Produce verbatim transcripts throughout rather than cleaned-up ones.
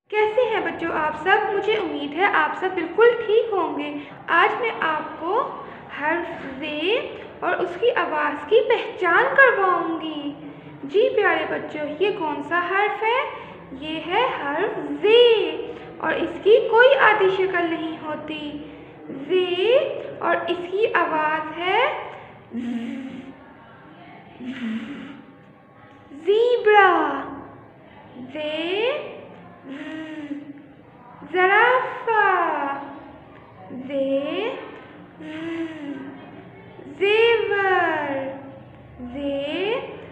कैसे हैं बच्चों आप सब। मुझे उम्मीद है आप सब बिल्कुल ठीक होंगे। आज मैं आपको हर्फ ज़े और उसकी आवाज़ की पहचान करवाऊंगी। जी प्यारे बच्चों, ये कौन सा हर्फ है? ये है हर्फ ज़े और इसकी कोई आधी शक्ल नहीं होती। ज़े और इसकी आवाज़ है ज़ीब्रा। ज़े ज़राफ़ा। ज़े ज़ेवर। ज़े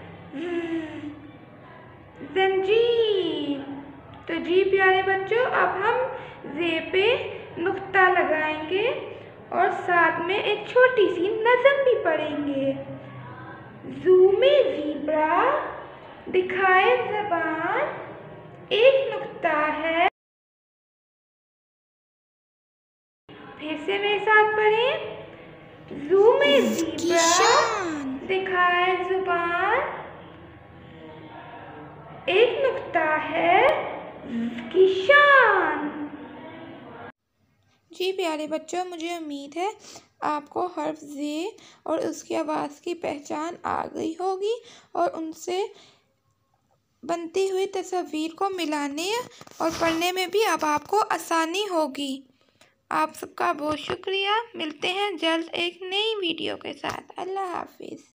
ज़ंजीर। तो जी प्यारे बच्चों, अब हम ज़े पे नुक्ता लगाएंगे और साथ में एक छोटी सी नज़म भी पढ़ेंगे। ज़ू में ज़ीब्रा दिखाए ज़बान, एक नुक्ता है। फिर से मेरे साथ पढ़ें। ज़ू में ज़ीब्रा दिखाए ज़ुबान, एक नुक्ता है की शान। जी प्यारे बच्चों, मुझे उम्मीद है आपको हर्फ ज़े और उसकी आवाज़ की पहचान आ गई होगी और उनसे बनती हुई तस्वीर को मिलाने और पढ़ने में भी अब आपको आसानी होगी। आप सबका बहुत शुक्रिया। मिलते हैं जल्द एक नई वीडियो के साथ। अल्लाह हाफिज़।